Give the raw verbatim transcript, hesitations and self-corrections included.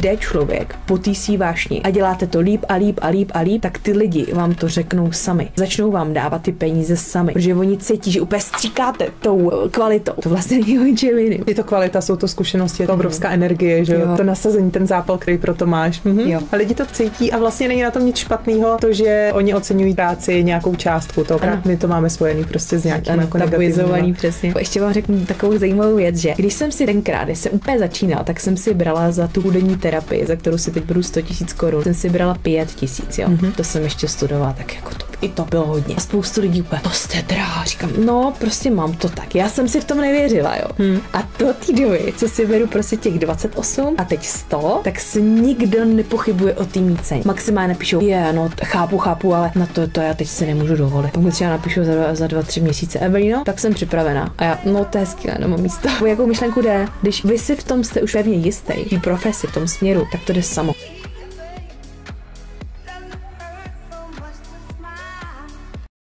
jde člověk po té svý vášni a děláte to líp a líp a líp a líp, tak ty lidi vám to řeknou sami. Začnou vám dávat ty peníze sami, protože oni cítí, že úplně stříkáte tou kvalitou. To vlastně není o ničem jiným. Je to kvalita, jsou to zkušenosti, je to obrovská energie, že jo, to nasazení, ten zápal, který pro to máš. Mhm. Jo. A lidi to cítí a vlastně není na tom nic špatného, to, že oni oceňují práci nějakou částku. To my to máme spojený prostě s nějakým jako negativním. Přesně. Ještě vám řeknu takovou zajímavou věc, že když jsem si tenkrát, když jsem úplně začínala, tak jsem si brala za tu hudební terapii, za kterou si teď beru sto tisíc korun, jsem si brala pět tisíc, jo. Mm-hmm. To jsem ještě studovala, tak jako to, i to bylo hodně. A spoustu lidí úplně, to jste drahá, říkám, no prostě mám to tak. Já jsem si v tom nevěřila, jo. Hmm. A do té doby, co si beru prostě těch dvacet osm a teď sto, tak se nikdo nepochybuje o té míce. Maximálně napíšou, je, no chápu, chápu, ale na to, to já teď si nemůžu dovolit. Pokud třeba napíšou za, dva, za dva, tři měsíce, Evelino, tak jsem připravená. A já, no to je skvělé, nemám místo. O jakou myšlenku jde? Když vy si v tom jste už pevně jistý, v profesi, v tom směru, tak to jde samo.